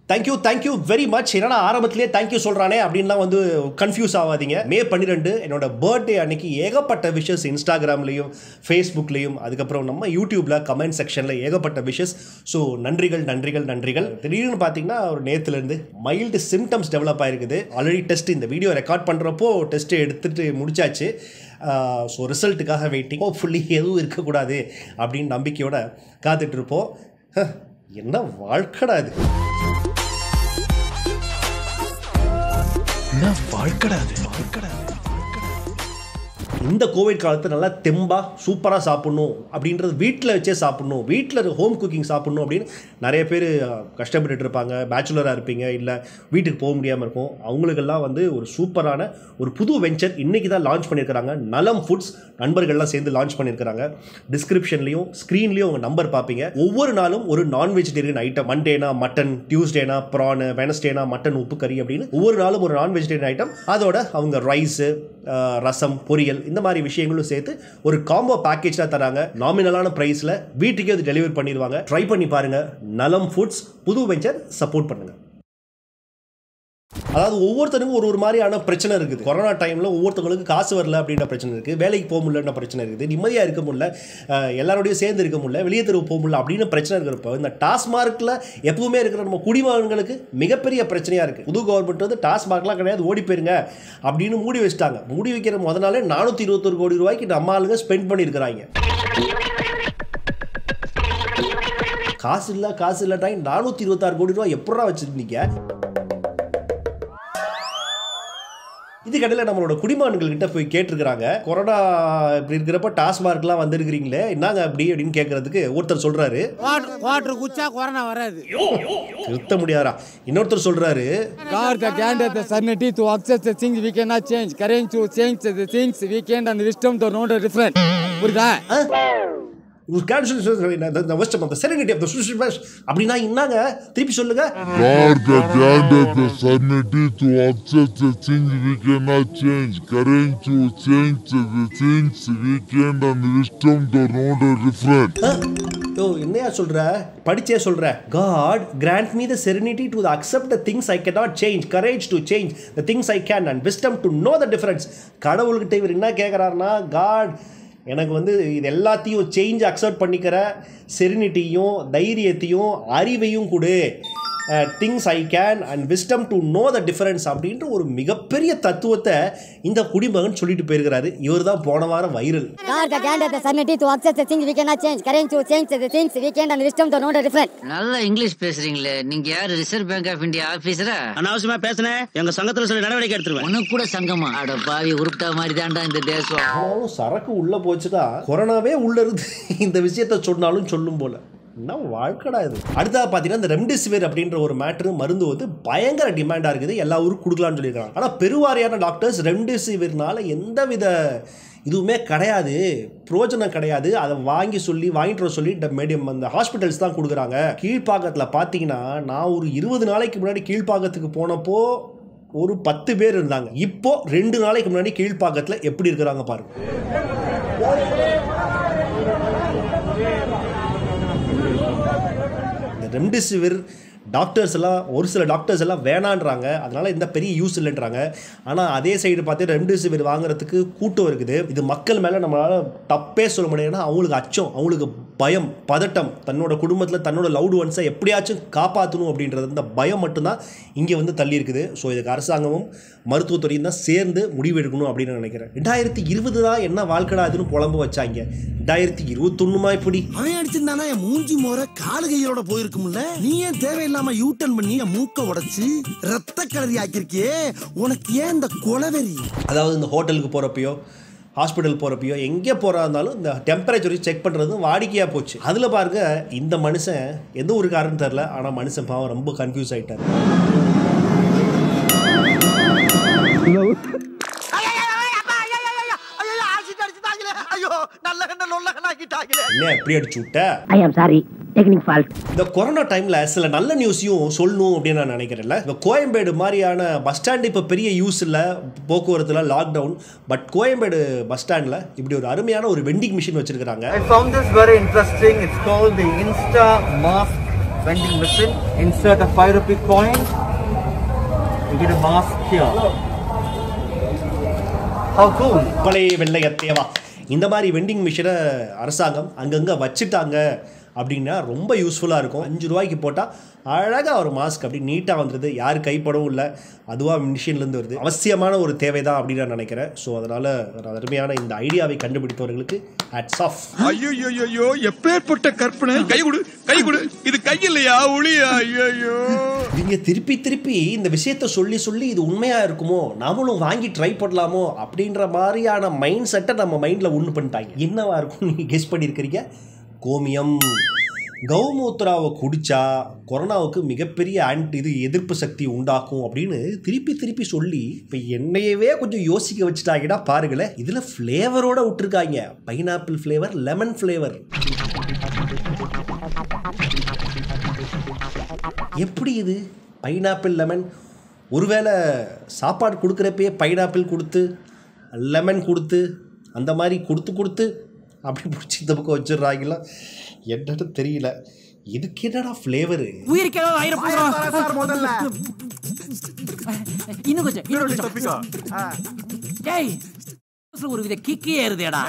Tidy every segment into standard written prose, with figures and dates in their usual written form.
Thank you very much. என்னன்னா ஆரம்பத்திலேயே thank you சொல்கிறானே அப்படின்லாம் வந்து கன்ஃபியூஸ் ஆகாதீங்க. மே 12 என்னோட பர்த்டே அன்னைக்கு ஏகப்பட்ட விஷஸ் இன்ஸ்டாகிராம்லேயும் ஃபேஸ்புக்லேயும் அதுக்கப்புறம் நம்ம யூடியூப்பில் கமெண்ட் செக்ஷனில் ஏகப்பட்ட விஷஸ். ஸோ நன்றிகள். திடீர்னு பார்த்தீங்கன்னா ஒரு நேற்றுலேருந்து மைல்டு சிம்டம்ஸ் டெவலப் ஆகிருக்குது. ஆல்ரெடி டெஸ்ட் இந்த வீடியோ ரெக்கார்ட் பண்ணுறப்போ டெஸ்ட்டு எடுத்துகிட்டு முடிச்சாச்சு. So ரிசல்ட்டுக்காக waiting. ஹோப்ஃபுல்லி எதுவும் இருக்கக்கூடாது அப்படின்னு நம்பிக்கையோடு காத்துட்ருப்போம். என்ன வாழ்க்கடா இது, இந்த கோவிட் காலத்தில் நல்லா தெம்பா சூப்பராக சாப்பிட்ணும் அப்படின்றது, வீட்டில் வச்சே சாப்பிட்ணும், வீட்டில் ஹோம் குக்கிங் சாப்பிட்ணும் அப்படின்னு நிறைய பேர் கஷ்டப்பட்டுட்டு இருப்பாங்க. பேச்சுலராக இருப்பீங்க, இல்லை வீட்டுக்கு போக முடியாமல் இருக்கும். அவங்களுக்கெல்லாம் வந்து ஒரு சூப்பரான ஒரு புது வெஞ்சர் இன்றைக்கி தான் லான்ச் பண்ணியிருக்கிறாங்க. நலம் ஃபுட்ஸ் நண்பர்கள்லாம் சேர்ந்து லான்ச் பண்ணியிருக்கிறாங்க. டிஸ்கிரிப்ஷன்லேயும் ஸ்க்ரீன்லேயும் உங்கள் நம்பர் பார்ப்பீங்க. ஒவ்வொரு நாளும் ஒரு நான் வெஜிடேரியன் ஐட்டம். மண்டேனா மட்டன், டியூஸ்டேனா ப்ரானு, வெனஸ்டேனா மட்டன் உப்பு கறி அப்படின்னு ஒவ்வொரு நாளும் ஒரு நான் வெஜிடேரியன் ஐட்டம். அதோட அவங்க ரைஸு, ரசம், பொரியல் இந்த மாதிரி விஷயங்களும் சேர்த்து ஒரு காம்போ பேக்கேஜாக தராங்க. நாமினலான ப்ரைஸில் வீட்டுக்கே அது டெலிவரி பண்ணிடுவாங்க. ட்ரை பண்ணி பாருங்கள். நலம் ஃபுட்ஸ் புது வெஞ்சர், சப்போர்ட் பண்ணுங்கள். அதாவது ஒவ்வொருத்தருக்கும் ஒரு மாதிரியான பிரச்சனை இருக்குது. கொரோனா டைமில் ஒவ்வொருத்தவங்களுக்கு காசு வரல அப்படின்ற பிரச்சனை இருக்குது, வேலைக்கு போக முடியலன்ற பிரச்சனை இருக்குது, நிம்மதியாக இருக்க முடியல, எல்லாரோடையும் சேர்ந்து இருக்க முடியல, வெளியே தெருவு போக முடியல அப்படின்னு பிரச்சனை இருக்கிறப்போ இந்த டாஸ்மார்க்கில் எப்பவுமே இருக்கிற நம்ம குடிமகன்களுக்கு மிகப்பெரிய பிரச்சனையாக இருக்குது. புது கவர்மெண்ட் வந்து டாஸ்மார்க்லாம் கிடையாது, ஓடி போயிருங்க அப்படின்னு மூடி வச்சுட்டாங்க. மூடி வைக்கிற முத நாளே 421 கோடி ரூபாய்க்கு நம்ம ஆளுங்க ஸ்பெண்ட் பண்ணியிருக்கிறாங்க. காசு இல்லை டைம் 426 கோடி ரூபாய் எப்படா வச்சுருந்தீங்க? இதுக்கடையில் நம்மளோட குடிமகன்கள்கிட்ட போய் கேட்டிருக்கிறாங்க, கொரோனா இப்படி இருக்கிறப்ப டாஸ்மார்க்லாம் வந்துருக்கிறீங்களே என்னங்க அப்படின்னு கேட்கறதுக்கு ஒருத்தர் சொல்றாரு, வாட்டர் குச்சா கொரோனா வராது. நிறுத்த முடியாதா? இன்னொருத்தர் சொல்றாரு, God the grant the serenity to accept the things we cannot change, courage to change the things we can, and wisdom to know the difference. புரியுதா? அப்படின்னா என்னங்க, திருப்பி சொல்லுங்க. என்னையா சொல்ற, படிச்சே சொல்ற. God grant me the serenity to accept the things I cannot change, courage to change the things I can, and wisdom to know the difference. கடவுள்கிட்ட இவர் என்ன கேட்குறாருன்னா, God எனக்கு வந்து இது எல்லாத்தையும் சேஞ்ச் அக்செப்ட் பண்ணிக்கிற செரினிட்டியும் தைரியத்தையும் அறிவையும் கொடு, things I can and wisdom to know the difference அப்படின்ற ஒரு மிகப்பெரிய தத்துவத்தை இந்த குடிமகன் சொல்லிட்டு போயிருக்கிறாரு. இவர் தான் போன வாரம் வைரல். நல்ல இங்கிலீஷ் பேசுறீங்களே, நீங்க யாரு? ரிசர்வ் பேங்க் ஆஃப் இந்தியா ஆபீசரா? அனாவசியமா பேசுனேன், எங்க சங்கத்துல சில நடவடிக்கை எடுத்துருவேன். உனக்கு கூட சங்கமா? அட பாவி, உருப்பிட்டா மாதிரி தான்டா இந்த தேசம். ஆனாலும் சரக்கு உள்ள போச்சுன்னா கொரோனாவே உள்ள இருந்து இந்த விஷயத்த சொன்னாலும் சொல்லும் போல. என்ன வாழ்க்கடா இது. அடுத்ததாக பார்த்தீங்கன்னா இந்த ரெம்டெசிவிர் அப்படின்ற ஒரு மேட்ரு மருந்து வந்து பயங்கர டிமாண்டாக இருக்குது. எல்லா ஊருக்கும் கொடுக்கலான்னு சொல்லியிருக்காங்க. ஆனால் பெருவாரியான டாக்டர்ஸ் ரெம்டெசிவிர்னால எந்தவித இதுவுமே கிடையாது, பிரோஜனம் கிடையாது, அதை வாங்கிட்டு சொல்லி மீடியம் அந்த ஹாஸ்பிட்டல்ஸ் தான் கொடுக்குறாங்க. கீழ்ப்பாக்கத்தில் பார்த்தீங்கன்னா நான் ஒரு 20 நாளைக்கு முன்னாடி கீழ்ப்பாக்கத்துக்கு போனப்போ ஒரு 10 பேர் இருந்தாங்க. இப்போ 2 நாளைக்கு முன்னாடி கீழ்ப்பாக்கத்தில் எப்படி இருக்கிறாங்க பாருங்க. ரெம்டெசிவிர் டாக்டர்ஸ் எல்லாம், ஒரு சில டாக்டர்ஸ் எல்லாம் வேணான்றாங்க, அதனால் எந்த பெரிய யூஸ் இல்லைன்றாங்க. ஆனால் அதே சைடு பார்த்து ரெம்டெசிவிர் வாங்குறதுக்கு கூட்டம் இருக்குது. இது மக்கள் மேலே நம்மளால் தப்பே சொல்ல முடியாதுன்னா அவங்களுக்கு அச்சம், அவங்களுக்கு பயம், பதட்டம், தன்னோட குடும்பத்தில் தன்னோட லவ்டு ஒன்ஸை எப்படியாச்சும் காப்பாற்றணும் அப்படின்றது இந்த பயம் மட்டும்தான் இங்கே வந்து தள்ளி இருக்குது. ஸோ இதுக்கு அரசாங்கமும் மருத்துவத்துறையும் தான் சேர்ந்து முடிவு எடுக்கணும் அப்படின்னு நினைக்கிறேன். 2020 தான் என்ன வாழ்க்கடா அதுன்னு புலம்பு வச்சாங்க. 2021 இப்படி அவன் அடிச்சிருந்தானா என் மூஞ்சி மோர காலு கையோட போயிருக்கும்ல. நீ ஏன் தேவையில்லாம யூட்டன் பண்ணி என் மூக்க உடைச்சு ரத்த கலரி ஆக்கிருக்கியே, உனக்கு ஏன் இந்த கொலவெறி? அதாவது இந்த ஹோட்டலுக்கு போகிறப்பையோ ஹாஸ்பிட்டல் போகிறப்பையோ எங்கே போகிறா இருந்தாலும் இந்த டெம்பரேச்சர் செக் பண்ணுறது வாடிக்கையாக போச்சு. அதில் பாருங்க, இந்த மனுஷன் எந்த ஒரு காரணம் தெரில, ஆனால் மனுஷன் பாவம் ரொம்ப கன்ஃபியூஸ் ஆகிட்டார். என்ன எப்படி அடிச்சு விட்ட? I am sorry, technical fault. இந்த கொரோனா டைம்ல சில நல்ல நியூஸையும் சொல்லணும் அப்படின்னு நான் நினைக்கிறேன்ல. இந்த கோயம்பேடு மாதிரியான பஸ் ஸ்டாண்ட் இப்போ பெரிய யூஸ் இல்லை, போக்குவரத்துல லாக்டவுன். பட் கோயம்பேடு பஸ் ஸ்டாண்ட்ல இப்படி ஒரு அருமையான ஒரு வெண்டிங் மிஷின் வச்சிருக்காங்க. I found this very interesting. It's called the Insta Mask vending machine, insert a 5 rupee coin, you get a mask here. How cool! பழைய வெள்ளையத்தேவா இந்த மாதிரி வெண்டிங் மிஷினை அரசாங்கம் அங்கங்கே வச்சுட்டாங்க அப்படின்னா ரொம்ப யூஸ்ஃபுல்லாக இருக்கும். 5 ரூபாய்க்கு போட்டால் அழகாக ஒரு மாஸ்க் அப்படி நீட்டாக வந்துடுது, யார் கைப்படவும் இல்லை, அதுவாக மிஷின்லேருந்து வருது. அவசியமான ஒரு தேவை தான் அப்படின்னு நான் நினைக்கிறேன். ஸோ அதனால் அருமையான இந்த ஐடியாவை கண்டுபிடித்தவர்களுக்கு ஹேட்ஸ் ஆஃப். ஐயோ எப்பேற்பட்ட கற்பனை. கை கொடு இது கை இல்லையா ஒளியா? ஐயோ நீங்கள் திருப்பி இந்த விஷயத்த சொல்லி இது உண்மையாக இருக்குமோ, நாமளும் வாங்கி ட்ரை பண்ணலாமோ அப்படின்ற மாதிரியான மைண்ட் செட்டை நம்ம மைண்டில் ஒன்று பண்ணிட்டாங்க. என்னவா இருக்கும் நீங்கள் கெஸ் பண்ணியிருக்கிறீங்க? கோமியம். கௌமூத்ராவை குடித்தா கொரோனாவுக்கு மிகப்பெரிய எதிர்ப்பு சக்தி உண்டாக்கும் அப்படின்னு திருப்பி சொல்லி இப்போ என்னையவே கொஞ்சம் யோசிக்க வச்சுட்டாங்கன்னா பாருங்களேன். இதில் ஃப்ளேவரோடு விட்டுருக்காங்க, பைனாப்பிள் ஃப்ளேவர், லெமன் ஃப்ளேவர். எப்படி இது பைனாப்பிள் லெமன்? ஒருவேளை சாப்பாடு கொடுக்குறப்பே பைனாப்பிள் கொடுத்து லெமன் கொடுத்து அந்த மாதிரி கொடுத்து அப்படி பிடிச்சி இந்த பக்கம் வச்சிடுறாங்களா என்னன்னு தெரியல. இதுக்கு என்னடா ஃப்ளேவரு? ஒரு வித கிக்கே ஏறுதேடா.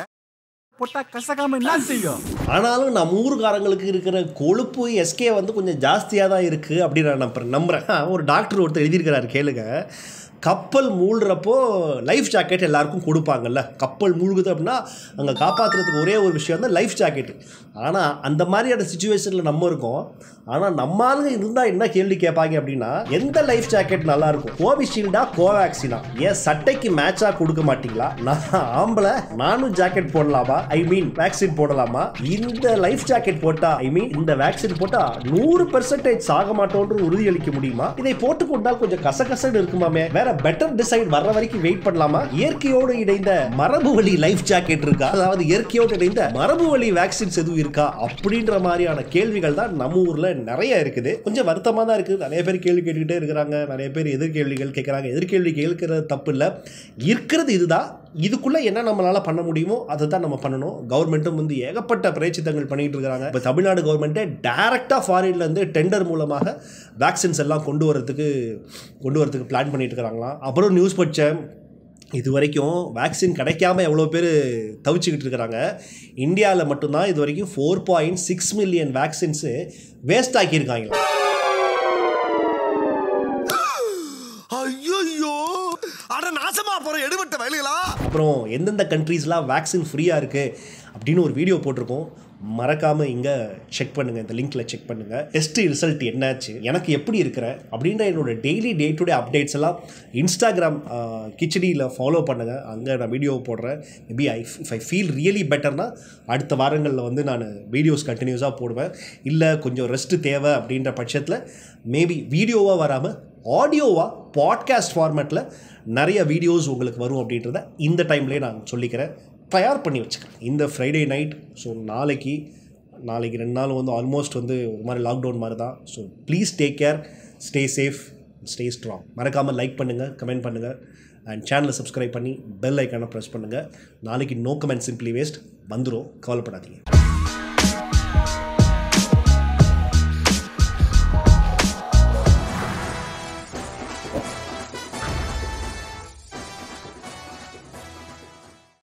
ஆனாலும் நம்ம ஊருக்காரங்களுக்கு இருக்கிற கொழுப்பு எஸ்கே வந்து கொஞ்சம் ஜாஸ்தியாக தான் இருக்குது அப்படின்னு நான் நம்புகிறேன். ஒரு டாக்டர் ஒருத்தர் எழுதியிருக்கிறார், கேளுங்க. கப்பல் மூழ்கிறப்போ லைஃப் ஜாக்கெட் எல்லாருக்கும் கொடுப்பாங்கல்ல. கப்பல் மூழ்குது அப்படின்னா அங்கே காப்பாற்றுறதுக்கு ஒரே ஒரு விஷயம் தான் லைஃப் ஜாக்கெட்டு. ஆனால் அந்த மாதிரியான சுச்சுவேஷனில் நம்ம இருக்கோம். ஆனால் நம்ம ஆளுங்க இருந்தால் என்ன கேள்வி கேட்பாங்க அப்படின்னா, எந்த லைஃப் ஜாக்கெட் நல்லாயிருக்கும், கோவிஷீல்டா கோவேக்சினா? ஏன் சட்டைக்கு மேட்சாக கொடுக்க மாட்டிங்களா? நான் ஆம்பளை, நானும் ஜாக்கெட் போடலாமா? ஐ மீன் வேக்சின் போடலாமா? இந்த லைஃப் ஜாக்கெட் போட்டா, ஐ மீன் இந்த வேக்சின் போட்டா 100% சாக மாட்டோன்ற உறுதியளிக்க முடியுமா? இதை போட்டுக்கொண்டால் கொஞ்சம் கசகசன்னு இருக்குமாமே, வேற பெட்டர் டிசைட் வர்ற வரைக்கும் வெயிட் பண்ணலாமா? இயற்கையோடு இணைந்த மரபு வழி லைஃப் ஜாக்கெட் இருக்கா? அதாவது இயற்கையோடு இணைந்த மரபு வழி வேக்சின்ஸ் எதுவும் இருக்கா? அப்படின்ற மாதிரியான கேள்விகள் தான் நம்ம ஊர்ல நிறைய இருக்குது. கொஞ்சம் வருத்தமா தான் இருக்குது. நிறைய பேர் கேள்வி கேட்டுக்கிட்டே இருக்கிறாங்க, நிறைய பேர் எதிர்கேள்விகள் கேட்குறாங்க. எதிர்கேள்வி கேட்கறது தப்பு இல்லை, இருக்கிறது இதுதான். இதுக்குள்ள என்ன நம்மளால பண்ண முடியுமோ அதை தான் நம்ம பண்ணணும். கவர்மெண்ட்டும் வந்து ஏகப்பட்ட பிரயச்சித்தங்கள் பண்ணிட்டு இருக்காங்க. இப்போ தமிழ்நாடு கவர்மெண்ட்டே டைரக்டாக ஃபாரின்ல இருந்து டெண்டர் மூலமாக வேக்சின்ஸ் எல்லாம் கொண்டு வரதுக்கு பிளான் பண்ணிட்டு இருக்கிறாங்களாம். அப்புறம் நியூஸ் படித்தேன், இது வரைக்கும் வேக்சின் கிடைக்காம எவ்வளோ பேர் தவிச்சுக்கிட்டு இருக்கிறாங்க. இந்தியாவில் மட்டும்தான் இது வரைக்கும் 4.6 மில்லியன் வேக்சின்ஸு வேஸ்ட் ஆக்கியிருக்காங்களா. அப்புறம் எந்தெந்த கண்ட்ரீஸ்லாம் வேக்சின் ஃப்ரீயாக இருக்குது அப்படின்னு ஒரு வீடியோ போட்டிருக்கோம். மறக்காமல் இங்கே செக் பண்ணுங்கள், இந்த லிங்க்கில் செக் பண்ணுங்கள். டெஸ்ட் ரிசல்ட் என்னாச்சு, எனக்கு எப்படி இருக்கிற அப்படின்ற என்னோட daily day to day updates எல்லாம் இன்ஸ்டாகிராம் கிச்சடியில் ஃபாலோ பண்ணுங்கள். அங்கே நான் வீடியோ போடுறேன். Maybe if I feel really பெட்டர்னா அடுத்த வாரங்களில் வந்து நான் வீடியோஸ் கண்டினியூஸாக போடுவேன். இல்லை கொஞ்சம் ரெஸ்ட்டு தேவை அப்படின்ற பட்சத்தில் மேபி வீடியோவாக வராமல் ஆடியோவாக பாட்காஸ்ட் ஃபார்மேட்டில் நிறைய வீடியோஸ் உங்களுக்கு வரும் அப்படின்றத இந்த டைம்லேயே நான் சொல்லிக்கிறேன். தயார் பண்ணி வச்சுக்கிறேன் இந்த ஃப்ரைடே நைட். ஸோ நாளைக்கு 2 நாள் வந்து ஆல்மோஸ்ட் வந்து ஒரு மாதிரி லாக்டவுன் மாதிரி தான். So please take care, stay safe, stay strong. மறக்காமல் லைக் பண்ணுங்கள், கமெண்ட் பண்ணுங்கள், அண்ட் சேனலை சப்ஸ்கிரைப் பண்ணி பெல் ஐக்கானை ப்ரெஸ் பண்ணுங்கள். நாளைக்கு நோ கமெண்ட் சிம்பிளி வேஸ்ட் வந்துடும், கவலைப்படாதீங்க.